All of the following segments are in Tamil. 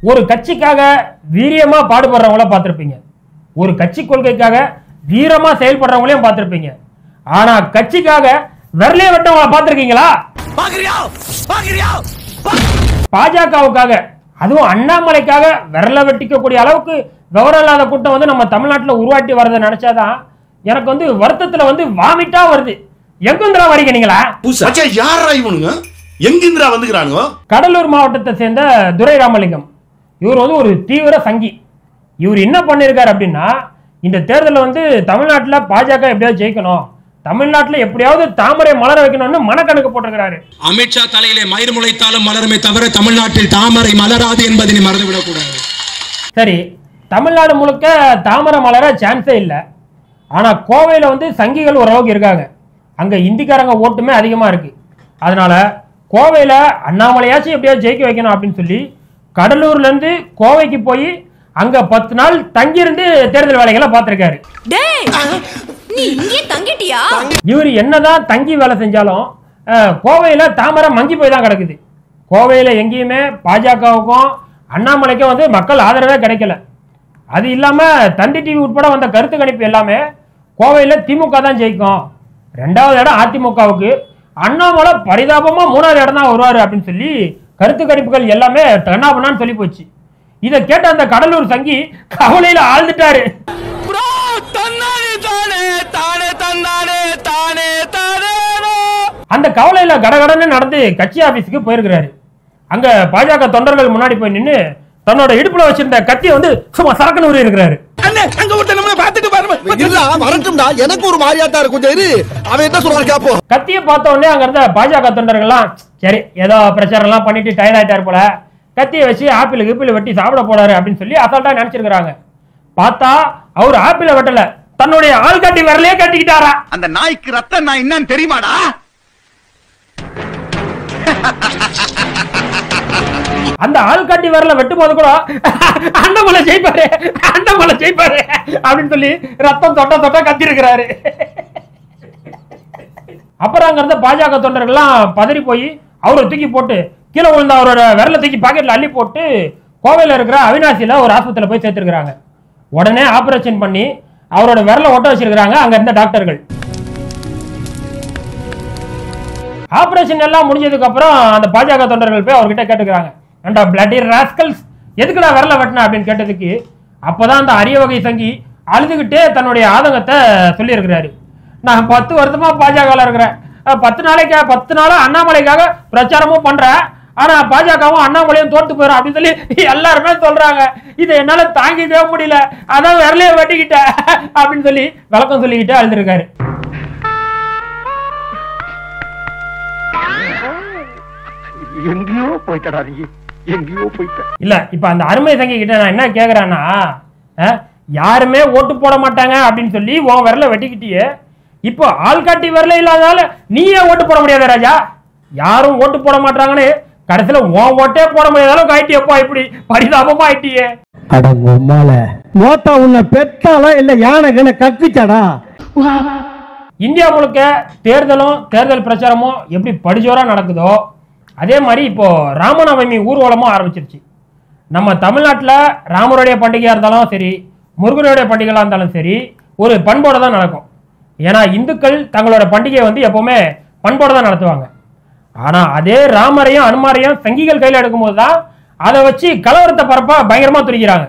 ஒரு கட்சிக்காக வீரியமா பாடுபடுறவங்கள பார்த்திருப்பீங்க, ஒரு கட்சி கொள்கைக்காக வீரமா செயல்படுறவங்களையும் பார்த்திருப்பீங்க. ஆனா கட்சிக்காக விரலே வெட்டவங்கள பார்த்திருக்கீங்களா? பாஜகவுக்காக, அதுவும் அண்ணாமலைக்காக விரல வெட்டிக்கக்கூடிய அளவுக்கு விவரம் இல்லாத கூட்டம் வந்து நம்ம தமிழ்நாட்டில் உருவாட்டி வரதை நினைச்சாதான் எனக்கு வந்து வருத்தத்துல வாமிட்டா வருது. எங்கிந்திரா வரீங்க நீங்களா? எங்கிந்திரா வந்துக்கிறானுங்க? கடலூர் மாவட்டத்தை சேர்ந்த துரை ராமலிங்கம், இவர் ஒரு தீவிர சங்கி. இவர் என்ன பண்ணிருக்காரு அப்படின்னா, இந்த தேர்தலில் தமிழ்நாட்டில் பாஜக எப்படியாவது ஜெயிக்கணும், தமிழ்நாட்டில் எப்படியாவது தாமரை மலர வைக்கணும்னு மனக்கணக்கு போட்டிருக்கிறாரு. அமித்ஷா தலையிலே மயிர் முளைத்தாலும் மலருமே தவிர தமிழ்நாட்டில் தாமரை மலராது என்பதை மறந்துவிடக் கூடாது. சரி, தமிழ்நாடு முழுக்க தாமரை மலர சான்ஸே இல்லை. ஆனா கோவையில சங்கிகள் ஓரளவுக்கு இருக்காங்க. அங்க இந்திக்காரங்க ஓட்டுமே அதிகமா இருக்கு. அதனால கோவையில அண்ணாமலையாச்சும் எப்படியாவது ஜெயிக்க வைக்கணும் அப்படின்னு சொல்லி கடலூர்ல இருந்து கோவைக்கு போய் அங்க 10 நாள் தங்கி இருந்து தேர்தல் வேலைகளை பார்த்திருக்காரு. இவர் என்னதான் தங்கி வேலை செஞ்சாலும் கோவையில தாமரை மங்கி போய் தான் கிடக்குது. கோவையில எங்கேயுமே பாஜகவுக்கும் அண்ணாமலைக்கும் மக்கள் ஆதரவே கிடைக்கல. அது இல்லாம தந்தி டிவி உட்பட வந்த கருத்து கணிப்பு எல்லாமே கோவையில திமுக தான் ஜெயிக்கும், 2வது இடம் அதிமுகவுக்கு, அண்ணாமலை பரிதாபமா 3வது இடம் தான் வருவாரு அப்படின்னு சொல்லி கருத்து கணிப்புகள் எல்லாமே தன்னாபனான்னு சொல்லி போச்சு. இதை கேட்ட அந்த கடலூர் சங்கி கவலையில ஆழ்ந்துட்டாரு. அந்த கவலையில கடகடன்னு நடந்து கட்சி ஆபீஸுக்கு போயிருக்கிறாரு. அங்க பாஜக தொண்டர்கள் முன்னாடி போய் நின்று தன்னோட இடுப்புல வச்சிருந்த கத்தியை சும்மா சரக்குன்னு ஊறி இருக்கிறாரு. கத்தியை பார்த்த உடனே அங்க இருந்த பாஜக தொண்டர்கள்லாம் சரி ஏதோ பிரச்சாரம் எல்லாம் பண்ணிட்டு டயர்ட் ஆயிட்டாரு போல, கத்தியை வச்சு ஆப்பிள் வெட்டி சாப்பிட போறாரு அப்படின்னு சொல்லி அசால்ட்டா நினைச்சிருக்காங்க. பார்த்தா அவர் ஆப்பிள வெட்டல, தன்னுடைய ஆள்காட்டி விரலையே கட்டிக்கிட்டாரா. அந்த நாய்க்கு ரத்தம் நான் என்னன்னு தெரியுமாடா? அந்த ஆள்காட்டி விரல வெட்டும் போது கூட அண்ணாமலை ஜெயிப்பாரு அப்படின்னு சொல்லி ரத்தம் தொட்ட கத்தி இருக்கிறாரு. அப்புறம் அங்க இருந்த பாஜக தொண்டர்கள்லாம் பதறி போய் அவரை தூக்கி போட்டு கீழே விழுந்த அவரோட விரலை தூக்கி பாக்கெட்ல அள்ளி போட்டு கோவையில இருக்கிற அவினாசியில ஒரு ஆஸ்பத்திரியில போய் சேர்த்திருக்கிறாங்க. உடனே ஆபரேஷன் பண்ணி அவரோட விரலை ஒட்ட வச்சிருக்காங்க அங்க இருந்த டாக்டர்கள். ஆபரேஷன் எல்லாம் முடிஞ்சதுக்கு அப்புறம் அந்த பாஜக தொண்டர்கள் போய் அவர்கிட்ட கேட்டுக்கிறாங்க, ஏண்டா பிளட்டி ராஸ்கல்ஸ் எதுக்குடா விரல வெட்டின அப்படின்னு கேட்டதுக்கு அப்பதான் அந்த அரிய வகை சங்கி அழுதுகிட்டே தன்னுடைய ஆதங்கத்தை சொல்லி இருக்கிறாரு. நான் 10 வருஷமா பாஜக இருக்கிறேன், 10 நாளா அண்ணாமலைக்காக பிரச்சாரமும் பண்றேன், ஆனா பாஜகவும் அண்ணாமலையும் தோற்று போயிடும் அப்படின்னு சொல்லி எல்லாருமே சொல்றாங்க. இதை என்னால தாங்கிக்கவே முடியல, அதான் விரலையே வெட்டிக்கிட்ட அப்படின்னு சொல்லி விளக்கம் சொல்லிக்கிட்டே அழுதுருக்காரு. எங்கேயோ போயிட்டடா நீ, எங்கேயோ போயிட்ட. இல்ல இப்ப அந்த அருமை சங்கி கிட்ட நான் என்ன கேக்குறேன்னா, யாருமே ஓட்டு போட மாட்டாங்க அப்படின்னு சொல்லி உன் விரல வெட்டிக்கிட்டியே, இப்போ ஆள்காட்டி விரல இல்லாதனால நீயே ஓட்டு போட முடியாத ராஜா, யாரும் ஓட்டு போட மாட்டாங்கன்னு கடைசியில உன் ஓட்டே போட முடியாத அளவுக்கு ஆயிட்டியப்பா, இப்படி பரிதாபமா ஆயிட்டியே. அட உம்மால மோட்டா உன்னை பெத்தாலா இல்ல யானை கக்கிச்சாடா. இந்தியா முழுக்க தேர்தல் பிரச்சாரமும் எப்படி படிஜோரா நடக்குதோ அதே மாதிரி இப்போ ராமநவமி ஊர்வலமும் ஆரம்பிச்சிருச்சு. நம்ம தமிழ்நாட்டில் ராமருடைய பண்டிகையா இருந்தாலும் சரி, முருகனுடைய பண்டிகையா இருந்தாலும் சரி, ஒரு பண்போட தான் நடக்கும். ஏன்னா இந்துக்கள் தங்களோட பண்டிகையை எப்பவுமே பண்போட தான் நடத்துவாங்க. ஆனா அதே ராமரையும் அனுமாரையும் சங்கிகள் கையில எடுக்கும் போதுதான் அதை வச்சு கலவரத்தை பரப்ப பயங்கரமா துடிக்கிறாங்க.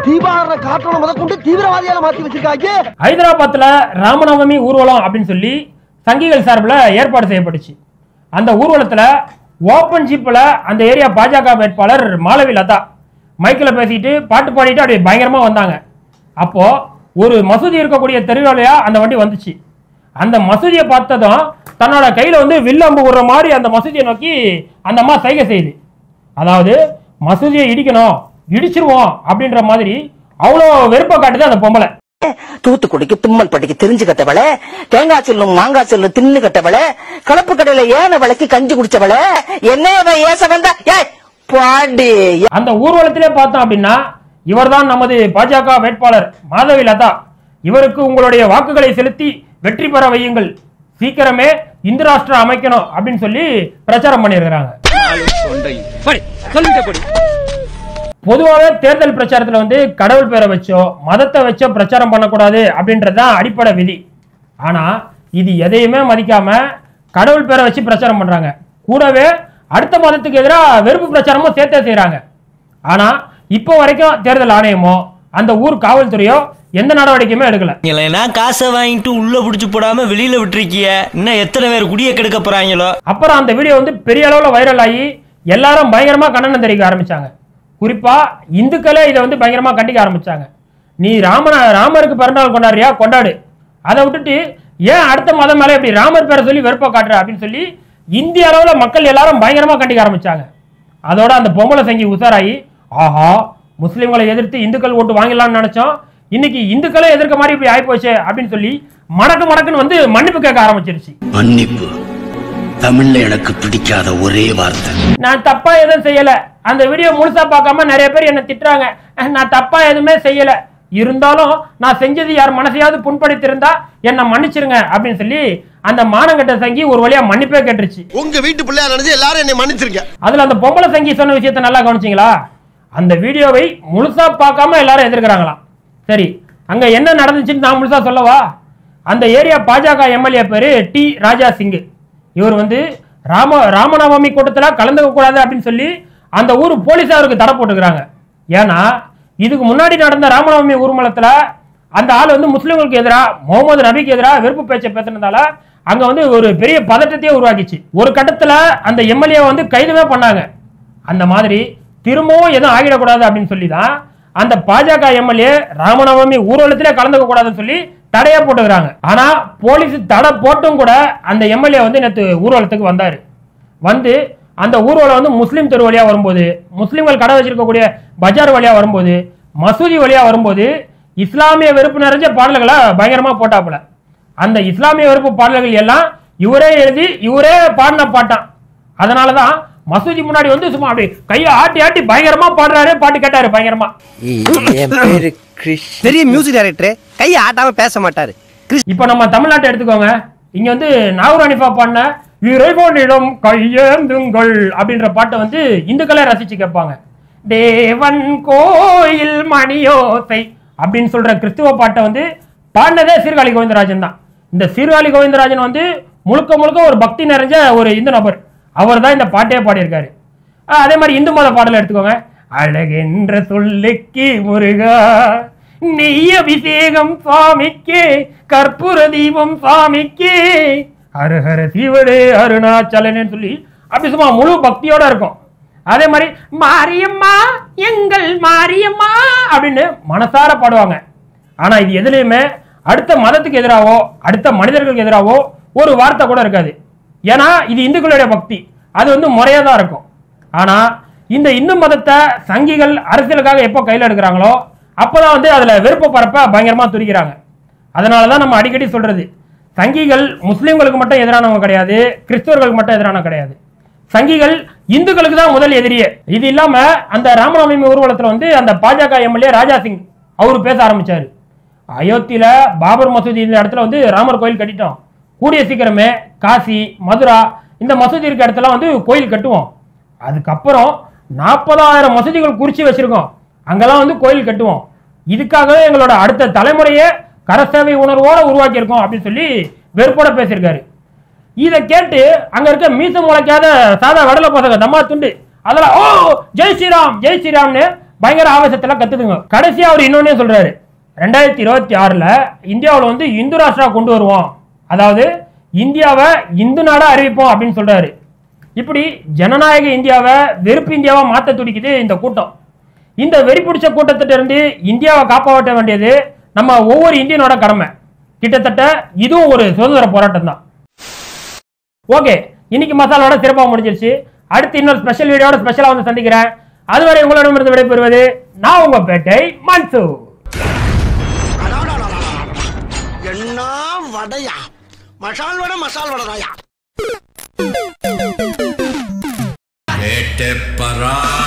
ஹைதராபாத்ல ராமநவமி ஊர்வலம் அப்படின்னு சொல்லி சங்கிகள் சார்பில் ஏற்பாடு செய்யப்பட்டுச்சு. அந்த ஊர்வலத்துல ஓபன் ஜீப்ல அந்த ஏரியா பாஜக வேட்பாளர் மாளவி லதா மைக்கில் பேசிட்டு பாட்டு பாடிட்டு அப்படியே பயங்கரமா வந்தாங்க. அப்போ ஒரு மசூதி இருக்கக்கூடிய தெருவழியா அந்த வண்டி வந்துச்சு. அந்த மசூதியை பார்த்ததும் தன்னோட கையில வில்லம்பு விடுற மாதிரி அந்த மசூதியை நோக்கி அந்த அம்மா சைகை செய்யுது. அதாவது மசூதியை இடிக்கணும், இடிச்சிருவோம் அப்படின்ற மாதிரி அவ்வளோ வெறுப்பை காட்டுது அந்த பொம்பளை. தூத்துக்குடிக்கு தும்மல் பட்டிக்கு தெரிஞ்சு கட்டவள, தேங்காய் செல்லும் மாங்காய் செல்லும் தின்னு கட்டவள, கலப்பு கடையில ஏன விளக்கி கஞ்சி குடிச்சவள, என்ன ஏச வந்தா பாடி. அந்த ஊர்வலத்திலே பார்த்தோம் அப்படின்னா இவர்தான் நமது பாஜக வேட்பாளர் மாதவி லதா, இவருக்கு உங்களுடைய வாக்குகளை செலுத்தி வெற்றி பெற வையுங்கள், சீக்கிரமே இந்து ராஷ்டிரம் அமைக்கணும் அப்படின்னு சொல்லி பிரச்சாரம் பண்ணியிருக்கிறாங்க. பொதுவாகவே தேர்தல் பிரச்சாரத்துல வந்து கடவுள் பேரை வச்சோ மதத்தை வச்சோ பிரச்சாரம் பண்ணக்கூடாது அப்படின்றதுதான் அடிப்படை விதி. ஆனா இது எதையுமே மதிக்காம கடவுள் பேரை வச்சு பிரச்சாரம் பண்றாங்க. கூடவே அடுத்த மதத்துக்கு எதிராக வெறுப்பு பிரச்சாரமும் சேர்த்தே செய்யறாங்க. ஆனா இப்போ வரைக்கும் தேர்தல் ஆணையமோ அந்த ஊர் காவல்துறையோ எந்த நடவடிக்கையுமே எடுக்கல. இல்லைன்னா காசை வாங்கிட்டு உள்ள பிடிச்சு போடாம வெளியில விட்டுருக்கிய, இன்னும் எத்தனை பேர் குடிய கெடுக்க போறாங்களோ. அப்புறம் அந்த வீடியோ வந்து பெரிய அளவுல வைரல் ஆகி எல்லாரும் பயங்கரமா கண்டனம் தெரிவிக்க ஆரம்பிச்சாங்க. குறிப்பா இந்துக்களே இதை வந்து பயங்கரமா கண்டிக்க ஆரம்பிச்சாங்க. நீ ராமருக்கு பிறந்தநாள் கொண்டாடுறியா, கொண்டாடு. அதை விட்டுட்டு ஏன் அடுத்த மதம் மேல இப்படி ராமர் பேரை சொல்லி வெறுப்பா காட்டுற அப்படின்னு சொல்லி இந்திய அளவுல மக்கள் எல்லாரும் பயங்கரமா கண்டிக்க ஆரம்பிச்சாங்க. அதோட அந்த பொம்பளை சங்கி உசாராயி, ஆஹா முஸ்லிம்களை எதிர்த்து இந்துக்கள் ஓட்டு வாங்கலாம்னு நினைச்சோம், இன்னைக்கு இந்துக்களே எதிர்க்க மாதிரி இப்படி ஆயிப்போச்சு அப்படின்னு சொல்லி மடக்குன்னு வந்து மன்னிப்பு கேட்க ஆரம்பிச்சிருச்சு. மன்னிப்பு தமிழ்ல எனக்கு பிடிக்காத ஒரே வார்த்தை. நான் தப்பா எதுவும் செய்யல. அந்த வீடியோ முழுசா பார்க்காம நிறைய பேர் என்ன திட்டுறாங்க. நான் தப்பா எதுவுமே செய்யல, இருந்தாலும் நான் செஞ்சது யார் மனசையாவது புண்படுத்திருந்தா என்ன மன்னிச்சிருங்க அப்படின்னு சொல்லி அந்த மானங்கட்ட சங்கி ஒரு வழியா மன்னிப்பே கேட்டுருச்சு. உங்க வீட்டு பிள்ளையா நினைச்சு எல்லாரும் என்னை மன்னிச்சிருங்க. அதுல அந்த பொம்பளை சங்கி சொன்ன விஷயத்த நல்லா கவனிச்சிங்களா? அந்த வீடியோவை முழுசா பார்க்காம எல்லாரும் எதிர்க்கிறாங்களாம். சரி, அங்க என்ன நடந்துச்சுன்னு நான் முழுசா சொல்லவா? அந்த ஏரியா பாஜக எம்எல்ஏ பேரு டி ராஜா சிங். இவர் வந்து ராமநவமி கூட்டத்துல கலந்துக்க கூடாது அப்படின்னு சொல்லி அந்த ஊர் போலீஸ் அவருக்கு தடை போட்டுக்கிறாங்க. ஏன்னா இதுக்கு முன்னாடி நடந்த ராமநவமி ஊர்வலத்துல அந்த ஆள் வந்து முஸ்லிம்களுக்கு எதிராக முகமது நபிக்கு எதிராக வெறுப்பு பேச்சை பேசினதால அங்க வந்து ஒரு பெரிய பதட்டத்தையே உருவாக்கிச்சு. ஒரு கட்டத்துல அந்த எம்எல்ஏ வந்து கைதுவே பண்ணாங்க. அந்த மாதிரி திரும்பவும் எதுவும் ஆகிடக்கூடாது அப்படின்னு சொல்லி தான் அந்த பாஜக எம்எல்ஏ ராமநவமி ஊர்வலத்திலே கலந்துக்க கூடாதுன்னு சொல்லி தடையா போட்டுக்கிறாங்க. ஆனா போலீஸ் தடை போட்டும் கூட அந்த எம்எல்ஏ வந்து நேற்று ஊர்வலத்துக்கு வந்தாரு. வந்து அந்த ஊர்வலம் வந்து முஸ்லீம் தெரு வழியா வரும்போது, முஸ்லீம்கள் கடை வச்சிருக்கக்கூடிய பஜார் வழியா வரும்போது, மசூதி வழியா வரும்போது இஸ்லாமிய வெறுப்பு நிறைஞ்ச பாடல்களை பயங்கரமா போட்டாப்புல. அந்த இஸ்லாமிய வெறுப்பு பாடல்கள் எல்லாம் இவரே எழுதி இவரே பாடின பாட்டான். அதனாலதான் மசூதி முன்னாடி வந்து சும்மா அப்படி கையை ஆட்டி ஆட்டி பயங்கரமா பாடுறாரு, பாட்டு கேட்டாரு பயங்கரமா. பெரிய மியூசிக் டைரக்டர் கையை ஆட்டாம பேச மாட்டாரு. இப்ப நம்ம தமிழ்நாட்டை எடுத்துக்கோங்க. இங்க வந்து நாகூர் அனிஃபா பாடின இறைவனிடம் கையேந்துங்கள் அப்படின்ற பாட்டை வந்து இந்துக்களே ரசிச்சு கேட்பாங்க. தேவன் கோயில் மணியோசை அப்படின்னு சொல்ற கிறிஸ்துவ பாட்டை வந்து பாடினதே சீர்காழி கோவிந்தராஜன் தான். இந்த சீர்காழி கோவிந்தராஜன் வந்து முழுக்க முழுக்க ஒரு பக்தி நிறைஞ்ச ஒரு இந்து நபர். அவர் தான் இந்த பாட்டையே பாடியிருக்காரு. அதே மாதிரி இந்து மத பாடலை எடுத்துக்கோங்க. அழகென்ற சொல்லுக்கு முருகா நெய் அபிஷேகம் சுவாமிக்கு, கற்பூர தீபம் சுவாமிக்கு, ஹரஹர சிவடே அருணாச்சலன்னு சொல்லி அப்படி சும்மா முழு பக்தியோட இருக்கும். அதே மாதிரி மாரியம்மா எங்கள் மாரியம்மா அப்படின்னு மனசார பாடுவாங்க. ஆனா இது எதுலையுமே அடுத்த மதத்துக்கு எதிராவோ அடுத்த மனிதர்களுக்கு எதிராவோ ஒரு வார்த்தை கூட இருக்காது. ஏன்னா இது இந்துக்களுடைய பக்தி, அது வந்து முறையா தான் இருக்கும். ஆனா இந்த இந்து மதத்தை சங்கிகள் அரசியலுக்காக எப்போ கையில் எடுக்கிறாங்களோ அப்பதான் வந்து அதுல வெறுப்பு பரப்ப பயங்கரமா துடிக்கிறாங்க. அதனாலதான் நம்ம அடிக்கடி சொல்றது, சங்கிகள் முஸ்லிம்களுக்கு மட்டும் எதிரானவங்க கிடையாது, கிறிஸ்தவர்களுக்கு மட்டும் எதிரானவங்க கிடையாது. சங்கிகள் இந்துக்களுக்கு தான் முதல் எதிரியே. இது இல்லாம அந்த ராமநவமி ஊர்வலத்துல வந்து அந்த பாஜக எம்எல்ஏ ராஜா சிங் அவரு பேச ஆரம்பிச்சாரு. அயோத்தியில பாபர் மசூதி இந்த இடத்துல வந்து ராமர் கோயில் கட்டிட்டோம், கூடிய சீக்கிரமே காசி மதுரா இந்த மசூதி இருக்க இடத்துல வந்து கோயில் கட்டுவோம். அதுக்கப்புறம் 40,000 மசூதிகள் குறிச்சு வச்சிருக்கோம், அங்கெல்லாம் வந்து கோயில் கட்டுவோம். இதுக்காகவே எங்களோட அடுத்த தலைமுறையே கரசேவை உணர்வோட உருவாக்கி இருக்கோம் அப்படின்னு சொல்லி வெறுப்போட பேசியிருக்காரு. இதை கேட்டு அங்க இருக்க மீச முளைக்காத சாதா வடல பசங்க தம்மா துண்டு அதெல்லாம் ஓ ஜெய் ஸ்ரீராம் ஜெய் ஸ்ரீராம்னு பயங்கர ஆவேசத்துல கத்துதுங்க. கடைசியா அவர் இன்னொன்னே சொல்றாரு, 2026ல இந்தியாவில் வந்து இந்து ராஷ்டிரா கொண்டு வருவோம், அதாவது இந்தியாவை இந்து நாடா அறிவிப்போம் அப்படின்னு சொல்றாரு. இப்படி ஜனநாயக இந்தியாவை வெறுப்பு இந்தியாவா மாத்த துடிக்குது இந்த கூட்டம். இந்த வெறி பிடிச்ச கூட்டத்திட்ட இருந்து இந்தியாவை காப்பாற்ற வேண்டியது நம்ம ஒவ்வொரு இந்தியனோட கடமை. கிட்டத்தட்ட இதுவும் ஒரு சுதந்திர போராட்டம் தான். ஓகே, இன்னைக்கு மசாலோட சிறப்பாக முடிஞ்சிருச்சு. அடுத்து இன்னொரு ஸ்பெஷல் வீடியோட ஸ்பெஷலா வந்து சந்திக்கிறேன். அதுவரை உங்களிடமிருந்து விடைபெறுவது நான் உங்க பேட்டை மன்சு. என்ன வடையா, மசால் வடை மசால் வடைதாயா.